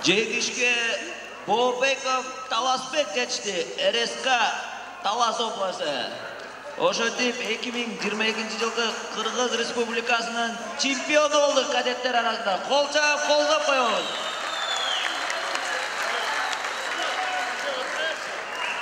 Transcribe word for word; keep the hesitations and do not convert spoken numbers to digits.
Жегишке Бобеков Таласбек geçti. эр эс ка Талас обласы. Ошентип эки миң жыйырма экинчи жылкы Кыргыз Республикасынын чемпиону болду кадеттер арасында. Кол чаап, колдоп коебуз.